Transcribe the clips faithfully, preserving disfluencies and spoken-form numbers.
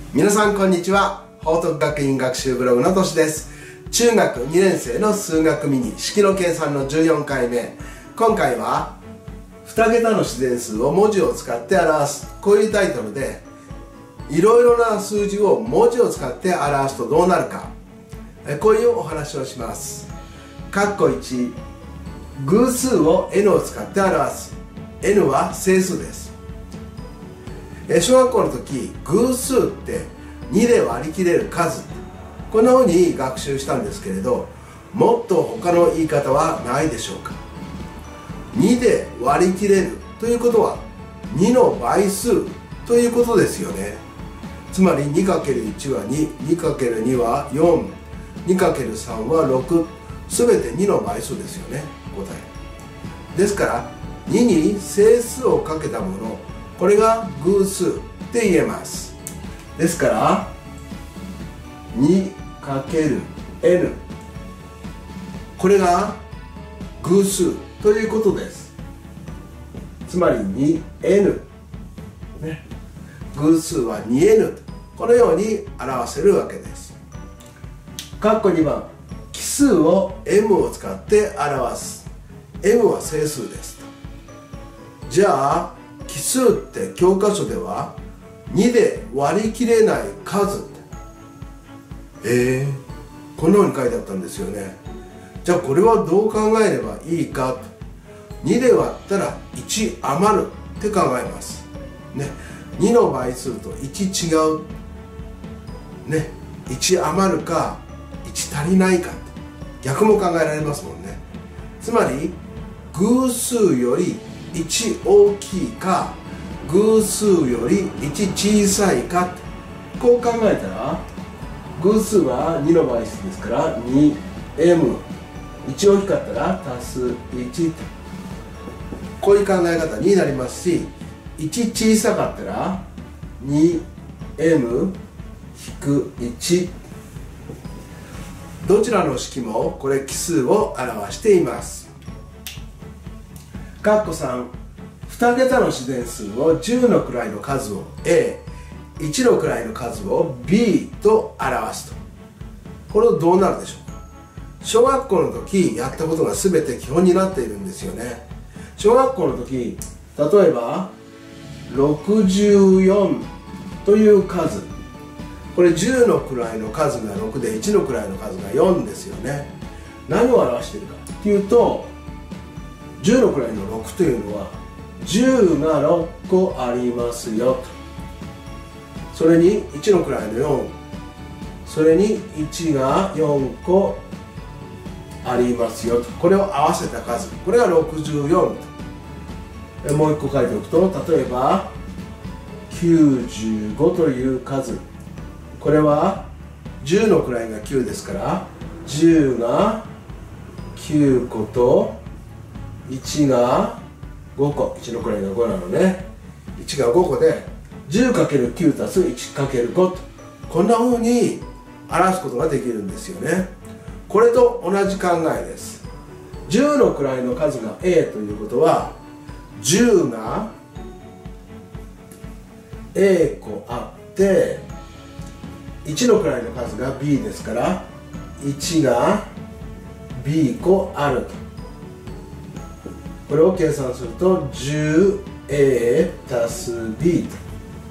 皆さんこんにちは。報徳学院学習ブログのとしです。中学にねん生の数学ミニ式の計算のじゅうよんかいめ。今回はに桁の自然数を文字を使って表す、こういうタイトルで、いろいろな数字を文字を使って表すとどうなるか、こういうお話をします。括弧いち、偶数を n を使って表す。 n は整数です。小学校の時、偶数ってにで割り切れる数、こんなふうに学習したんですけれど、もっと他の言い方はないでしょうか。にで割り切れるということはにの倍数ということですよね。つまり にかけるいち はに、にかけるに はよん、にかけるさん はろく、すべてにの倍数ですよね、答え。ですからにに整数をかけたもの、これが偶数って言えます。ですから にかけるエヌ、 これが偶数ということです。つまり にエヌ、ね、偶数は にエヌ、 このように表せるわけです。括弧にばん、奇数を m を使って表す。 m は整数です。じゃあ奇数って教科書ではにで割り切れない数って、えー、こんなふうに書いてあったんですよね。じゃあこれはどう考えればいいか。にで割ったらいち余るって考えます、ね、にの倍数といち違う、ね、いち余るかいち足りないか、逆も考えられますもんね。つまり偶数よりいち大きいか偶数よりいち小さいか、こう考えたら偶数はにの倍数ですから にエム、 いち大きかったら足すいち、こういう考え方になりますし、いち小さかったら にエム 引くいち、どちらの式もこれ奇数を表しています。括弧さん、に桁の自然数をじゅうの位の数を A、いちの位の数を B と表すと。これはどうなるでしょうか。小学校の時やったことが全て基本になっているんですよね。小学校の時、例えばろくじゅうよんという数、これじゅうの位の数がろくでいちの位の数がよんですよね。何を表しているかというと、じゅうの位のろくというのはじゅうがろっこありますよと。それにいちの位のよん、それにいちがよんこありますよと。これを合わせた数、これがろくじゅうよんと。もういっこ書いておくと、例えばきゅうじゅうごという数、これはじゅうの位がきゅうですから、じゅうがきゅうこといちがごこ、いちの位がごなのでいちがごこで じゅうかけるきゅう 足す いちかけるご と、こんなふうに表すことができるんですよね。これと同じ考えです。じゅうの位の数が A ということは、じゅうが A 個あっていちの位の数が B ですから、いちが B 個あると。これを計算すると じゅうエー 足す B と、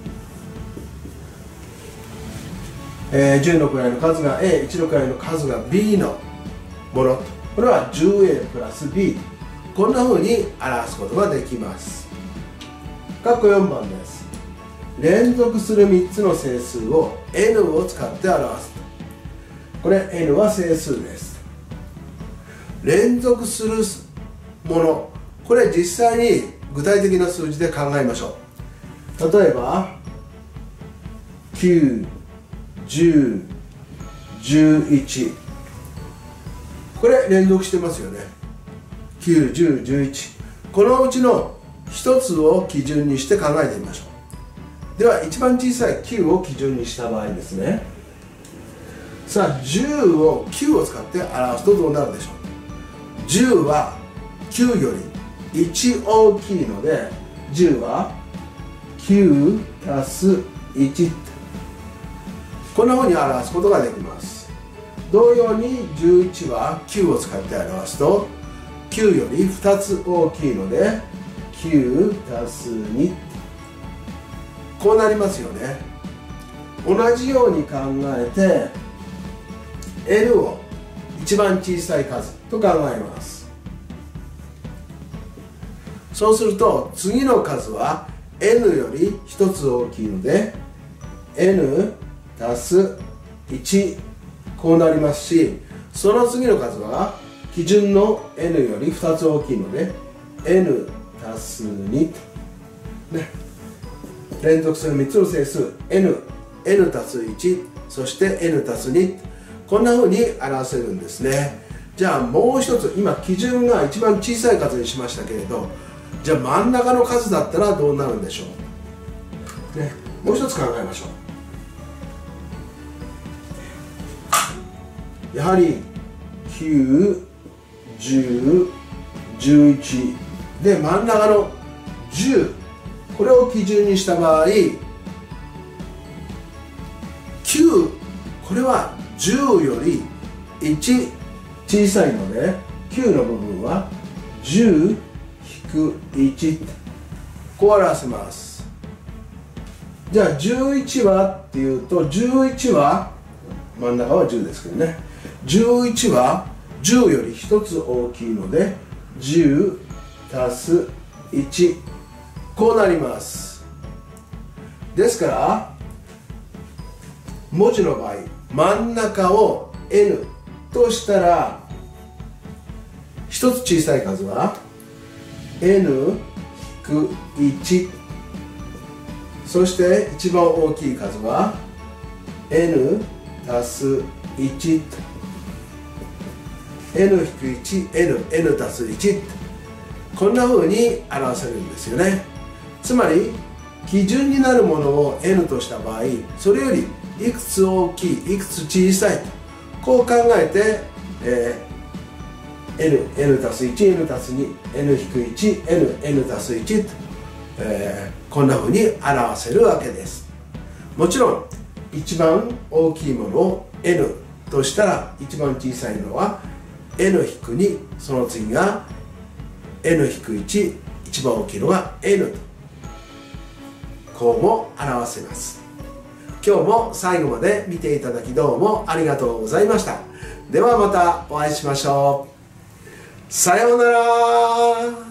えー、じゅうの位の数が A、いちの位の数が B のものと、これは じゅうエー プラス B、 こんなふうに表すことができます。括弧よんばんです。連続するみっつの整数を n を使って表すと。これ n は整数です。連続するもの、これ実際に具体的な数字で考えましょう。例えばきゅう、じゅう、じゅういち、これ連続してますよね。きゅう、じゅう、じゅういち、このうちのひとつを基準にして考えてみましょう。では一番小さいきゅうを基準にした場合ですね。さあじゅうをきゅうを使って表すとどうなるでしょう。じゅうはきゅうよりいち大きいので、じゅうはきゅう足すいち、 こんなふうに表すことができます。同様にじゅういちはきゅうを使って表すと、きゅうよりふたつ大きいのできゅうたすに、こうなりますよね。同じように考えて N を一番小さい数と考えます。そうすると次の数は N よりひとつ大きいので N たすいち、こうなりますし、その次の数は基準の N よりふたつ大きいので N たすに、ね、連続するみっつの整数 N、N たすいち、そして N たすに、こんな風に表せるんですね。じゃあもう一つ、今基準が一番小さい数にしましたけれど、じゃあ真ん中の数だったらどうなるんでしょう、ね、もう一つ考えましょう。やはりきゅう、じゅう、じゅういちで真ん中のじゅう、これを基準にした場合、きゅう、これはじゅうよりいち小さいのできゅうの部分はじゅう引くいち、こう表せます。じゃあじゅういちはっていうと、じゅういちは真ん中はじゅうですけどね、じゅういちはじゅうよりひとつ大きいのでじゅうたすいち、こうなります。ですから文字の場合、真ん中を N としたらひとつ小さい数は N 引くいち、そして一番大きい数は N たすいち、N 引くいち、N、N たすいち、こんな風に表せるんですよね。つまり基準になるものを N とした場合、それよりいくつ大きい、いくつ小さいと、こう考えて、えー、N、N たすいち、N たすに、N 引くいち、N、N たすいちと、えー、こんな風に表せるわけです。もちろん一番大きいものを N としたら、一番小さいのは N 引くに、その次が N 引くいち、一番大きいのが N と、こうも表せます。今日も最後まで見ていただきどうもありがとうございました。ではまたお会いしましょう。さようなら。